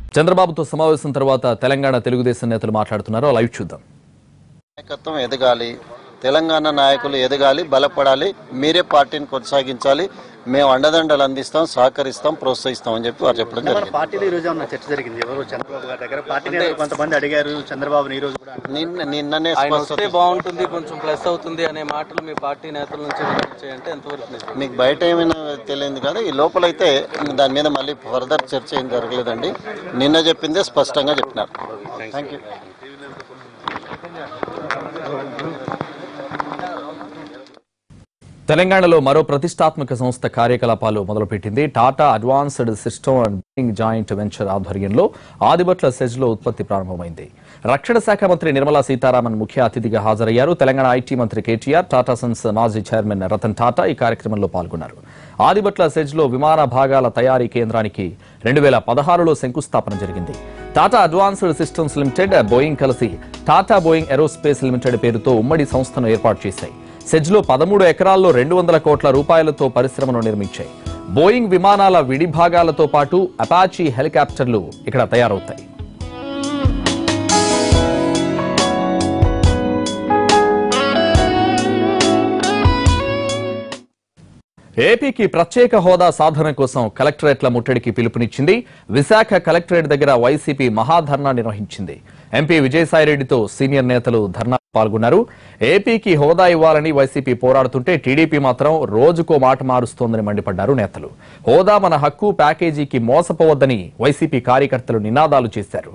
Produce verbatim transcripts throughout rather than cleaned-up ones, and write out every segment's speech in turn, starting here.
చంద్రబాబుతో సమావేశం తర్వాత తెలంగాణ తెలుగుదేశం నేతలు మాట్లాడుతున్నారు. లైవ్ చూద్దాం. నాయకత్వం ఎదగాలి, తెలంగాణ నాయకులు ఎదగాలి, బలపడాలి, మీరే పార్టీని కొనసాగించాలి, మేము అండదండలు అందిస్తాం, సహకరిస్తాం, ప్రోత్సహిస్తాం అని చెప్పి వారు చెప్పడం జరిగింది. పార్టీలో ఈ రోజు ఉన్న చర్చ జరిగింది. ఎవరు చంద్రబాబు గారి దగ్గర పార్టీ కొంతమంది అడిగారు చంద్రబాబుని ఈ రోజు నిన్న నిన్ననే వస్తే బాగుంటుంది, కొంచెం ప్లస్ అవుతుంది అనే మాటలు మీ పార్టీ నేతల నుంచి వినిపించాయంటే ఎంతవరకు మీకు బయట ఏమైనా తెలియదు కదా, ఈ లోపలైతే దాని మీద మళ్ళీ ఫర్దర్ చర్చ ఏం జరగలేదండి. నిన్న చెప్పిందే స్పష్టంగా చెప్పినారు. Thank you. తెలంగాణలో మరో ప్రతిష్టాత్మక సంస్థ కార్యకలాపాలు మొదలుపెట్టింది. Tata advanced system and building joint venture ఆధ్వర్యంలో ఆదిబట్ల సెజ్లో ఉత్పత్తి ప్రారంభమైంది. రక్షణ శాఖ మంత్రి నిర్మలా సీతారామన్ ముఖ్య అతిథిగా హాజరయ్యారు. తెలంగాణ ఐటీ మంత్రి కేటీఆర్, టాటా సన్స్ మాజీ చైర్మన్ రతన్ టాటా ఈ కార్యక్రమంలో పాల్గొన్నారు. ఆదిబట్ల సెజ్లో విమాన భాగాల తయారీ కేంద్రానికి రెండు వేల పదహారులో శంకుస్థాపన జరిగింది. Tata advanced systems limited, Boeing కలిసి టాటా బోయింగ్ ఏరోస్పేస్ లిమిటెడ్ పేరుతో ఉమ్మడి సంస్థను ఏర్పాటు చేశాయి. సెజ్లో పదమూడు ఎకరాల్లో రెండు వందల కోట్ల రూపాయలతో పరిశ్రమను నిర్మించాయి. బోయింగ్ విమానాల విడి భాగాలతో పాటు అపాచీ హెలికాప్టర్లు ఇక్కడ తయారవుతాయి. ఏపీకి ప్రత్యేక హోదా సాధన కోసం కలెక్టరేట్ల ముట్టడికి పిలుపునిచ్చింది. విశాఖ కలెక్టరేట్ దగ్గర వైసీపీ మహాధర్నా నిర్వహించింది. ఎంపీ విజయసాయిరెడ్డితో సీనియర్ నేతలు ధర్నా పాల్గొన్నారు. ఏపీకి హోదా ఇవ్వాలని వైసీపీ పోరాడుతుంటే టీడీపీ మాత్రం రోజుకో మాట మారుస్తోందని మండిపడ్డారు నేతలు. హోదా మన హక్కు, ప్యాకేజీకి మోసపోవద్దని వైసీపీ కార్యకర్తలు నినాదాలు చేశారు.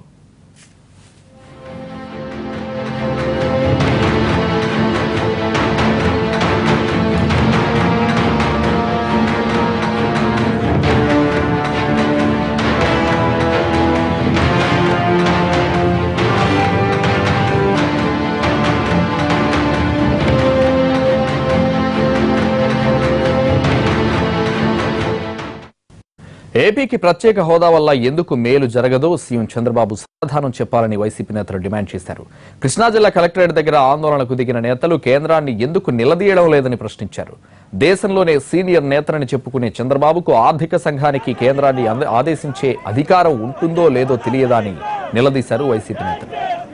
ఏపీకి ప్రత్యేక హోదా వల్ల ఎందుకు మేలు జరగదో సీఎం చంద్రబాబు సమాధానం చెప్పాలని వైసీపీ నేతలు డిమాండ్ చేశారు. కృష్ణా జిల్లా కలెక్టరేట్ దగ్గర ఆందోళనకు దిగిన నేతలు కేంద్రాన్ని ఎందుకు నిలదీయడం లేదని ప్రశ్నించారు. దేశంలోనే సీనియర్ నేతలని చెప్పుకునే చంద్రబాబుకు ఆర్థిక సంఘానికి కేంద్రాన్ని ఆదేశించే అధికారం ఉంటుందో లేదో తెలియదా అని నిలదీశారు వైసీపీ నేతలు.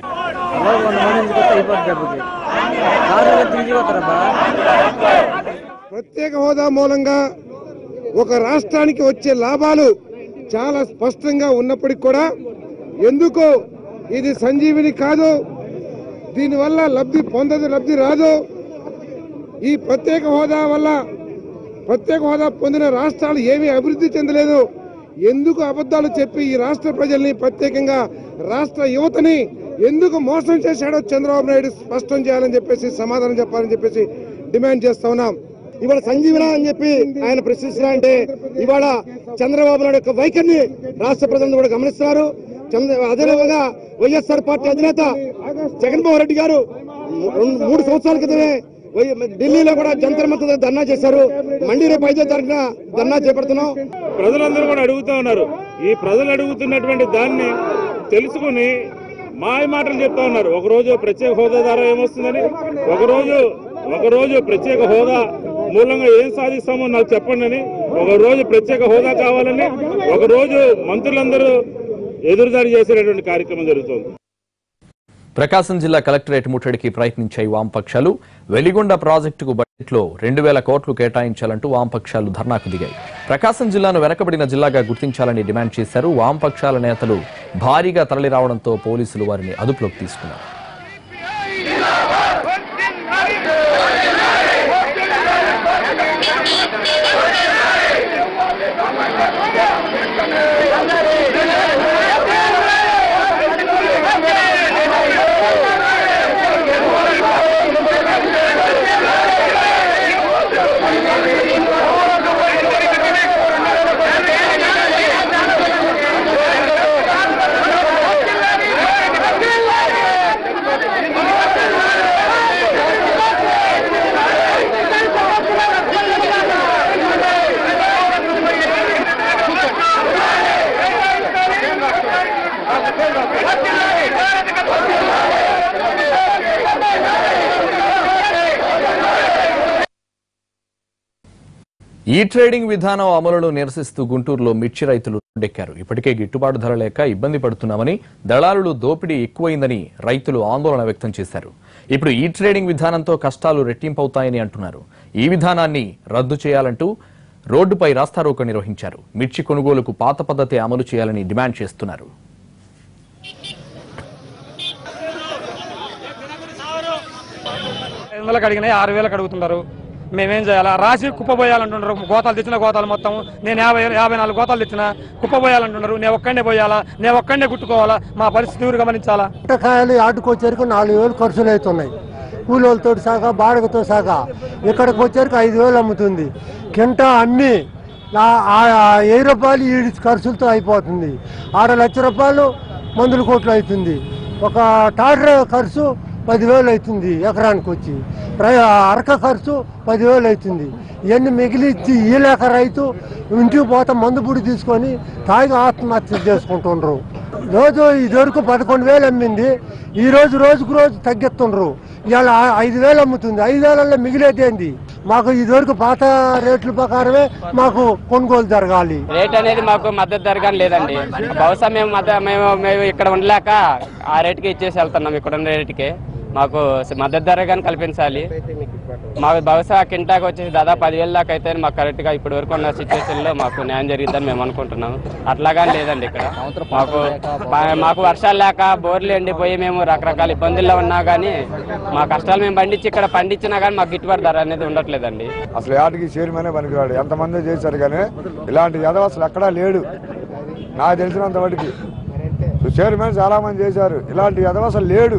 ప్రత్యేక హోదా మూలంగా ఒక రాష్ట్రానికి వచ్చే లాభాలు చాలా స్పష్టంగా ఉన్నప్పటికీ కూడా ఎందుకు ఇది సంజీవిని కాదు, దీనివల్ల లబ్ధి పొందదు, లబ్ధి రాదు, ఈ ప్రత్యేక హోదా వల్ల ప్రత్యేక హోదా పొందిన రాష్ట్రాలు ఏమీ అభివృద్ధి చెందలేదు, ఎందుకు అబద్ధాలు చెప్పి ఈ రాష్ట్ర ప్రజల్ని, ప్రత్యేకంగా రాష్ట్ర యువతని ఎందుకు మోసం చేశాడో చంద్రబాబు నాయుడు స్పష్టం చేయాలని చెప్పేసి, సమాధానం చెప్పాలని చెప్పేసి డిమాండ్ చేస్తా ఉన్నాం. ఇవాళ సంజీవన అని చెప్పి ఆయన ప్రశ్నిస్తున్నా అంటే ఇవాళ చంద్రబాబు నాయుడు యొక్క వైఖరిని రాష్ట్ర ప్రజలు కూడా గమనిస్తున్నారు. అదేవిధంగా వైఎస్ఆర్ పార్టీ అధినేత జగన్మోహన్ రెడ్డి గారు మూడు సంవత్సరాల క్రితమే ఢిల్లీలో కూడా జంతర్ మంతర్ ధర్నా చేశారు. మండి రేపు ఐదో తారీఖున ధర్నా చేపడుతున్నాం. ప్రజలందరూ కూడా అడుగుతా ఉన్నారు. ఈ ప్రజలు అడుగుతున్నటువంటి దాన్ని తెలుసుకుని మాయ మాటలు చెప్తా ఉన్నారు. ఒకరోజు ప్రత్యేక హోదా ద్వారా ఏమొస్తుందని, ఒకరోజు ఒకరోజు ప్రత్యేక హోదా మూలంగా ఏం సాధిస్తామో నాకు చెప్పండి అని, ఒక రోజు ప్రత్యేక హోదా కావాలని ఒక రోజు మంత్రులందరూ ఎదురుదాడి చేసేటటువంటి కార్యక్రమం జరుగుతోంది. ప్రకాశం జిల్లా కలెక్టరేట్ ముట్టడికి ప్రయత్నించాయి వామపక్షాలు. వెలిగొండ ప్రాజెక్టుకు బడ్జెట్లో రెండు వేల కోట్లు కేటాయించాలంటూ వామపక్షాలు ధర్నాకు దిగాయి. ప్రకాశం జిల్లాను వెనకబడిన జిల్లాగా గుర్తించాలని డిమాండ్ చేశారు. వామపక్షాల నేతలు భారీగా తరలిరావడంతో పోలీసులు వారిని అదుపులోకి తీసుకున్నారు. ఈ ట్రేడింగ్ విధానం అమలును నిరసిస్తూ గుంటూరులో మిర్చి రైతులు రోడ్డెక్కారు. ఇప్పటికే గిట్టుబాటు ధర లేక ఇబ్బంది పడుతున్నామని, దళారులు దోపిడీ ఎక్కువైందని రైతులు ఆందోళన వ్యక్తం చేశారు. ఇప్పుడు ఈ ట్రేడింగ్ విధానంతో కష్టాలు రెట్టింపవుతాయని అంటున్నారు. ఈ విధానాన్ని రద్దు చేయాలంటూ రోడ్డుపై రాస్తారోకో నిర్వహించారు. మిర్చి కొనుగోలుకు పాత పద్ధతి అమలు చేయాలని డిమాండ్ చేస్తున్నారు. ఐదు వందలకు అడిగినాయి ఆరు వేలకు అడుగుతున్నారు. మేమేం చేయాలా? రాసి కుప్పబోయాలంటున్నారు. గోతాలు తెచ్చిన గోతాలు మొత్తం నేను యాభై యాభై నాలుగు గోతాలు తెచ్చిన కుప్పబోయాలంటున్నారు. నేను ఒక్కడే పోయాలా? నేను ఒక్కడే కుట్టుకోవాలా? మా పరిస్థితి ఊరు గమనించాలా? కాయలు ఆటుకొచ్చేరికి నాలుగు వేలు ఖర్చులు అవుతున్నాయి. కూలీలతో సాగా బాడగతో సాగా ఇక్కడికి వచ్చేరికి ఐదు వేలు అమ్ముతుంది. కింటా అమ్మి వెయ్యి రూపాయలు ఈ ఖర్చులతో అయిపోతుంది. ఆడ లక్ష రూపాయలు మందుల కోట్లు అవుతుంది. ఒక టాటర్ ఖర్చు పదివేలు అవుతుంది. ఎకరానికి వచ్చి అరక ఖర్చు పదివేలు అవుతుంది. ఇవన్నీ మిగిలిచ్చి ఈ లేక రైతు ఇంటికి పోతా మందు పుడి తీసుకొని తాగి ఆత్మహత్య చేసుకుంటుండ్రు. రోజు ఇదివరకు పదకొండు వేలు అమ్మింది, ఈ రోజు రోజుకు రోజు తగ్గిస్తుండ్రు. ఇవాళ ఐదు వేలు అమ్ముతుంది. ఐదు వేలలో మిగిలేదేంది? మాకు ఇదివరకు పాత రేట్ల ప్రకారమే మాకు కొనుగోలు జరగాలి. రేట్ అనేది మాకు మద్దతు ధరగా లేదండి. బహుశా మేము మేము మేము ఇక్కడ ఉండలేక ఆ రేటుకి ఇచ్చేసి వెళ్తున్నాం. ఇక్కడ ఉన్న రేటుకి మాకు మద్దతు ధర కానీ కల్పించాలి. మాకు బహుశా కింటాకి వచ్చేసి దాదాపు పదివేల దాకా అయితే మాకు కరెక్ట్గా ఇప్పటి వరకు ఉన్న సిచ్యువేషన్లో మాకు న్యాయం జరిగిద్దని మేము అనుకుంటున్నాం. అట్లాగా లేదండి. ఇక్కడ మాకు మాకు వర్షాలు లేక బోర్లు ఎండిపోయి మేము రకరకాల ఇబ్బందుల్లో ఉన్నా కానీ మా కష్టాలు మేము పండించి ఇక్కడ పండించినా కానీ మాకు గిట్టుబాటు ధర అనేది ఉండట్లేదండి. అసలు యాటికి చైర్మనే పనికిరాడు. ఎంతమంది చేశారు కానీ ఇలాంటి యదవ అసలు ఎక్కడా లేడు. నాకు తెలిసినంత వాటికి చైర్మన్ చాలా మంది చేశారు. ఇలాంటి యదవ అసలు లేడు.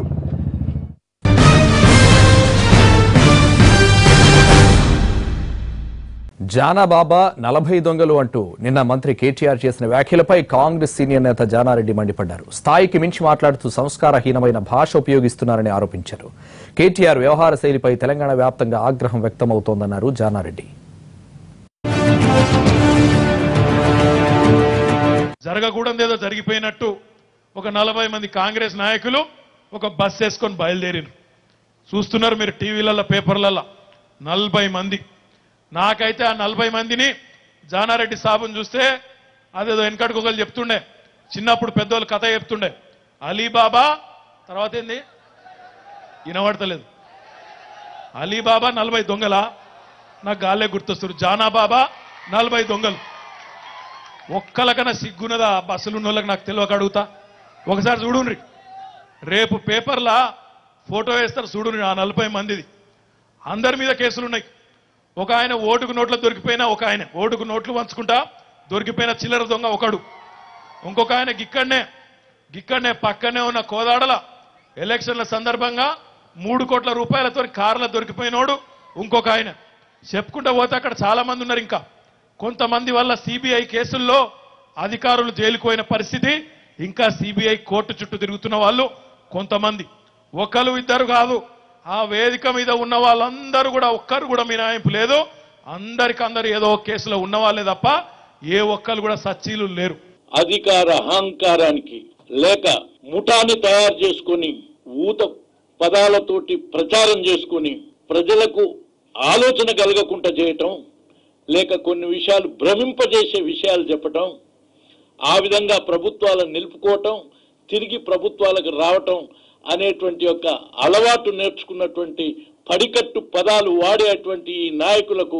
జానాబాబా నలభై దొంగలు అంటూ నిన్న మంత్రి కేటీఆర్ చేసిన వ్యాఖ్యలపై కాంగ్రెస్ సీనియర్ నేత జానారెడ్డి మండిపడ్డారు. స్థాయికి మించి మాట్లాడుతూ సంస్కారహీనమైన భాష ఉపయోగిస్తున్నారని ఆరోపించారు. కేటీఆర్ వ్యవహార శైలిపై తెలంగాణ వ్యాప్తంగా ఆగ్రహం వ్యక్తమవుతోందన్నారు జానారెడ్డి. జరగకూడదేదో జరిగిపోయినట్టు ఒక నలభై మంది కాంగ్రెస్ నాయకులు ఒక బస్ వేసుకొని బయలుదేరిరు. చూస్తున్నారు మీరు టీవీలలో పేపర్లలో. నలభై మంది నాకైతే ఆ నలభై మందిని జానారెడ్డి సాబుని చూస్తే అదేదో వెనకడుకోగలు చెప్తుండే. చిన్నప్పుడు పెద్దోళ్ళు కథ చెప్తుండే. అలీబాబా తర్వాత ఏంది వినబడతలేదు. అలీబాబా నలభై దొంగల నాకు గాలే గుర్తొస్తారు. జానాబాబా నలభై దొంగలు. ఒక్కలకన్నా సిగ్గున్నదా బస్సులు ఉన్న వాళ్ళకి? నాకు తెలియక అడుగుతా. ఒకసారి చూడుండ్రి, రేపు పేపర్లా ఫోటో వేస్తారు చూడుండ్రి. ఆ నలభై మందిది అందరి మీద కేసులు ఉన్నాయి. ఒక ఆయన ఓటుకు నోట్లు దొరికిపోయినా, ఒక ఆయన ఓటుకు నోట్లు వంచుకుంటా దొరికిపోయిన చిల్లర దొంగ ఒకడు. ఇంకొక ఆయన గిక్కడనే గిక్కడనే పక్కనే ఉన్న కోదాడల ఎలక్షన్ల సందర్భంగా మూడు కోట్ల రూపాయలతో కార్ల దొరికిపోయినోడు ఇంకొక ఆయన. చెప్పుకుంటూ పోతే అక్కడ చాలా మంది ఉన్నారు. ఇంకా కొంతమంది వల్ల సిబిఐ కేసుల్లో అధికారులు జైలుకు పరిస్థితి, ఇంకా సిబిఐ కోర్టు చుట్టూ తిరుగుతున్న వాళ్ళు కొంతమంది. ఒకరు ఇద్దరు కాదు, ఆ వేదిక మీద ఉన్న వాళ్ళందరూ కూడా ఒక్కరు కూడా మినహాయింపు లేదు. అందరికి అందరు ఏదో కేసులో ఉన్న వాళ్ళే తప్ప ఏ ఒక్కరు కూడా సచ్చీలు లేరు. అధికార అహంకారానికి లేక ముఠాన్ని తయారు చేసుకుని ఊత పదాలతోటి ప్రచారం చేసుకుని ప్రజలకు ఆలోచన కలగకుండా చేయటం, లేక కొన్ని విషయాలు భ్రమింపజేసే విషయాలు చెప్పటం, ఆ విధంగా ప్రభుత్వాలను నిలుపుకోవటం, తిరిగి ప్రభుత్వాలకు రావటం అనేటువంటి యొక్క అలవాటు నేర్చుకున్నటువంటి పడికట్టు పదాలు వాడేటువంటి ఈ నాయకులకు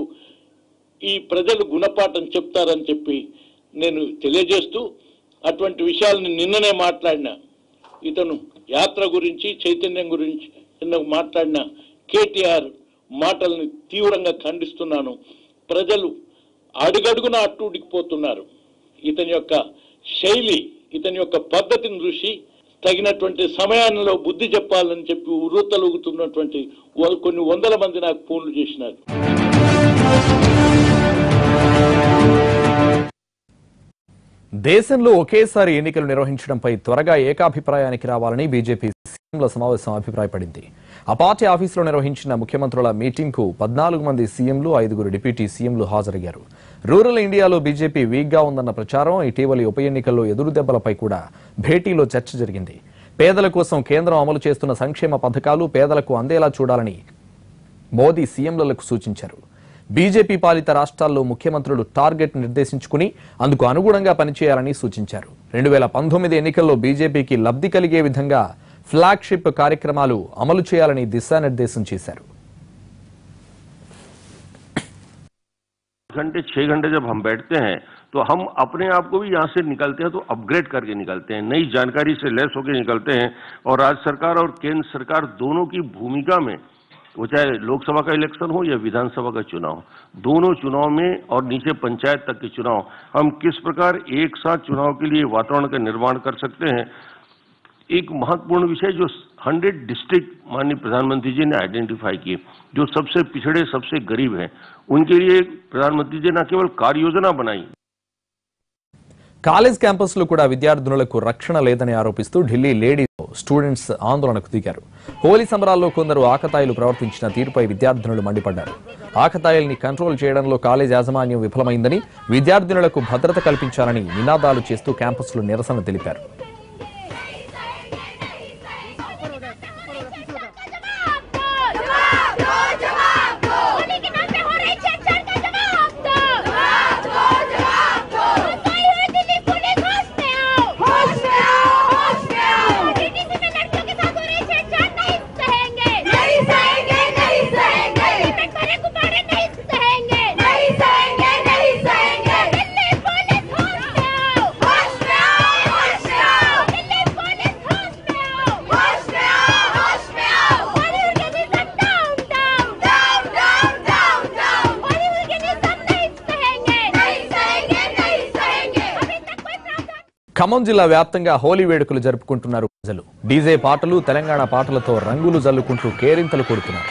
ఈ ప్రజలు గుణపాఠం చెప్తారని చెప్పి నేను తెలియజేస్తూ, అటువంటి విషయాలను నిన్ననే మాట్లాడిన ఇతను యాత్ర గురించి చైతన్యం గురించి నిన్న మాట్లాడిన కేటీఆర్ మాటల్ని తీవ్రంగా ఖండిస్తున్నాను. ప్రజలు అడుగడుగున అట్టుడికిపోతున్నారు. ఇతని యొక్క శైలి, ఇతని యొక్క పద్ధతిని చూసి తగినటువంటి సమయాల్లో బుద్ధి చెప్పాలని చెప్పి ఉర్రూతలుగుతున్నటువంటి కొన్ని వందల మంది నాకు ఫోన్లు చేసినారు. దేశంలో ఒకేసారి ఎన్నికలు నిర్వహించడంపై త్వరగా ఏకాభిప్రాయానికి రావాలని బీజేపీ సీఎంల సమావేశం అభిప్రాయపడింది. ఆ పార్టీ ఆఫీసులో నిర్వహించిన ముఖ్యమంత్రుల మీటింగ్ కు పద్నాలుగు మంది సీఎంలు, ఐదుగురు డిప్యూటీ సీఎంలు హాజరయ్యారు. రూరల్ ఇండియాలో బీజేపీ వీక్ గా ఉందన్న ప్రచారం, ఇటీవలి ఉప ఎన్నికల్లో ఎదురుదెబ్బలపై కూడా భేటీలో చర్చ జరిగింది. పేదల కోసం కేంద్రం అమలు చేస్తున్న సంక్షేమ పథకాలు పేదలకు అందేలా చూడాలని మోదీ సీఎంలకు సూచించారు. బీజేపీ పాలిత రాష్ట్రాల్లో ముఖ్యమంత్రులు టార్గెట్ నిర్దేశించుకుని అందుకు అనుగుణంగా పనిచేయాలని సూచించారు. రెండు వేల పంతొమ్మిది ఎన్నికల్లో బీజేపీకి లబ్ధి కలిగే విధంగా ఫ్లాగ్షిప్ కార్యక్రమాలు అమలు చేయాలని దిశానిర్దేశం చేశారు. घंटे छह घंटे जब हम बैठते हैं तो हम अपने आप को भी यहाँ से निकलते हैं तो अपग्रेड करके निकलते हैं, नई जानकारी से लैस होकर निकलते हैं। और राज्य सरकार और केंद्र सरकार दोनों की भूमिका में, वो चाहे लोकसभा का इलेक्शन हो या विधानसभा का चुनाव, दोनों चुनाव में और नीचे पंचायत तक के चुनाव, हम किस प्रकार एक साथ चुनाव के लिए वातावरण का निर्माण कर सकते हैं। एक महत्वपूर्ण विषय जो हंड्रेड डिस्ट्रिक्ट माननीय प्रधानमंत्री जी ने आइडेंटिफाई किए, जो सबसे पिछड़े सबसे गरीब हैं, उनके लिए प्रधानमंत्री जी न केवल कार्य योजना बनाई। కాలేజ్ క్యాంపస్లో కూడా విద్యార్థులకు రక్షణ లేదని ఆరోపిస్తూ ఢిల్లీ లేడీస్ స్టూడెంట్స్ ఆందోళనకు దిగారు. హోలీ సంబరాల్లో కొందరు ఆకతాయిలు ప్రవర్తించిన తీరుపై విద్యార్థినులు మండిపడ్డారు. ఆకతాయిల్ని కంట్రోల్ చేయడంలో కాలేజ్ యాజమాన్యం విఫలమైందని, విద్యార్థినులకు భద్రత కల్పించాలని నినాదాలు చేస్తూ క్యాంపస్లో నిరసన తెలిపారు. ఖమ్మం జిల్లా వ్యాప్తంగా హోలీ వేడుకలు జరుపుకుంటున్నారు ప్రజలు. డీజే పాటలు, తెలంగాణ పాటలతో రంగులు జల్లుకుంటూ కేరింతలు కొడుతున్నారు.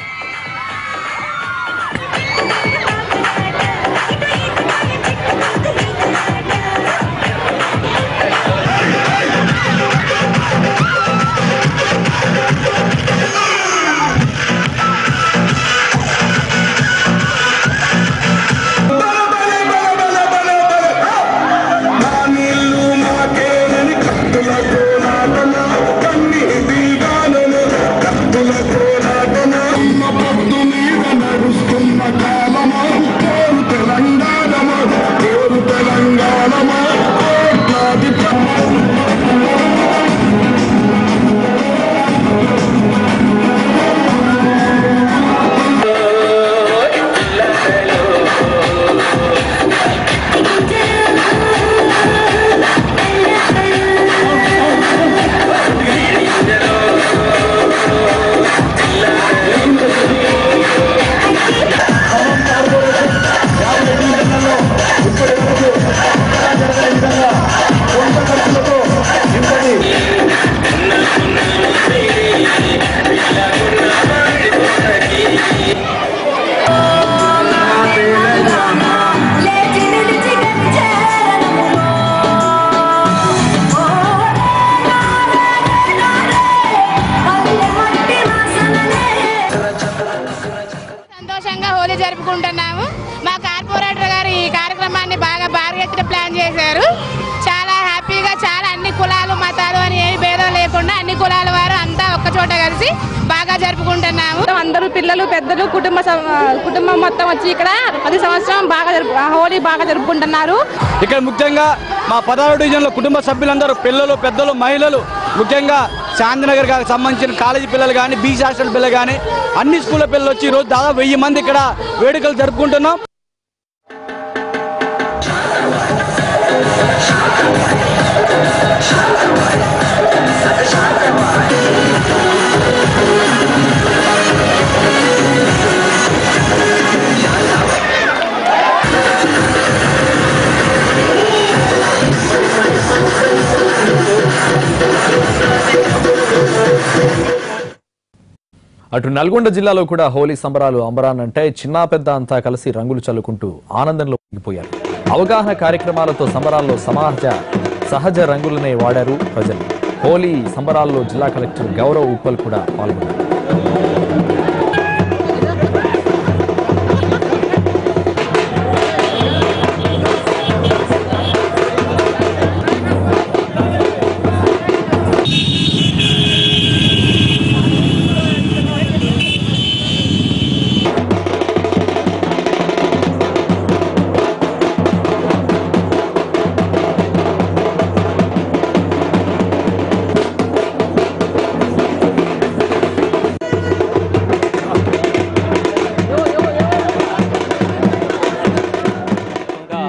జరుపుకుంటున్నాము. మా కార్పొరేటర్ గారు ఈ కార్యక్రమాన్ని బాగా భారీ ఎత్తున ప్లాన్ చేశారు. చాలా హ్యాపీగా, చాలా అన్ని కులాలు మతాలు అని ఏ భేదం లేకుండా అన్ని కులాల వారు అంతా ఒక్క చోట కలిసి బాగా జరుపుకుంటున్నాము. అందరూ పిల్లలు పెద్దలు కుటుంబ కుటుంబం మొత్తం వచ్చి ఇక్కడ ప్రతి సంవత్సరం బాగా హోలీ బాగా జరుపుకుంటున్నారు. ఇక్కడ ముఖ్యంగా మా పదహారు డివిజన్ లో కుటుంబ సభ్యులందరూ పిల్లలు పెద్దలు మహిళలు, ముఖ్యంగా శాంతినగర్ సంబంధించిన కాలేజీ పిల్లలు కానీ, బీసీ హాస్టల్ పిల్లలు కానీ, అన్ని స్కూళ్ళ పిల్లలు వచ్చి ఈరోజు దాదాపు వెయ్యి మంది ఇక్కడ వేడుకలు జరుపుకుంటున్నాం. అటు నల్గొండ జిల్లాలో కూడా హోలీ సంబరాలు అంబరాన్నంటే చిన్న పెద్ద అంతా కలిసి రంగులు చల్లుకుంటూ ఆనందంలో మునిగిపోయారు. అవగాహన కార్యక్రమాలతో సంబరాల్లో సమాజ సహజ రంగులనే వాడారు ప్రజలు. హోలీ సంబరాల్లో జిల్లా కలెక్టర్ గౌరవ్ ఉప్పల్ కూడా పాల్గొన్నారు.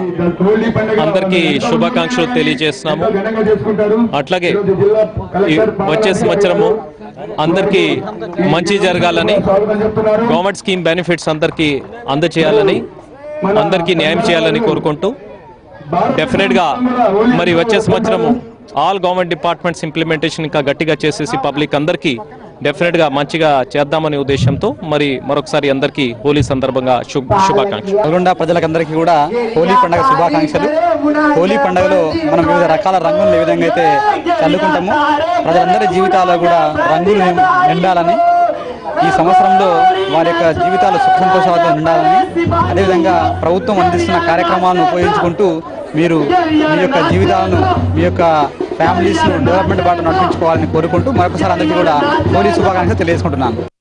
అందరికీ శుభాకాంక్షలు తెలియజేస్తున్నాము. అట్లాగే ఈ వచ్చే సంవత్సరము అందరికీ మంచి జరగాలని, గవర్నమెంట్ స్కీమ్ బెనిఫిట్స్ అందరికీ అందచేయాలని, అందరికీ న్యాయం చేయాలని కోరుకుంటూ డెఫినెట్గా మరి వచ్చే సంవత్సరము ఆల్ గవర్నమెంట్ డిపార్ట్మెంట్స్ ఇంప్లిమెంటేషన్ ఇంకా గట్టిగా చేసేసి పబ్లిక్ అందరికీ డెఫినెట్గా మంచిగా చేద్దామనే ఉద్దేశంతో మరి మరొకసారి అందరికీ హోలీ సందర్భంగా శుభాకాంక్షలు. నల్గొండ ప్రజలకందరికీ కూడా హోలీ పండుగ శుభాకాంక్షలు. హోలీ పండుగలో మనం వివిధ రకాల రంగులను ఏ విధంగా అయితే చల్లుకుంటామో ప్రజలందరి జీవితాల్లో కూడా రంగులు నిండాలని, ఈ సంవత్సరంలో వారి యొక్క జీవితాలు సుఖ సంతోషాలతో ఉండాలని, అదేవిధంగా ప్రభుత్వం అందిస్తున్న కార్యక్రమాలను ఉపయోగించుకుంటూ మీరు మీ యొక్క జీవితాలను, మీ యొక్క ఫ్యామిలీస్ను డెవలప్మెంట్ బాట నడిపించుకోవాలని కోరుకుంటూ మరొకసారి అందరికీ కూడా హోలీ శుభాకాంక్షలు తెలియజేసుకుంటున్నాను.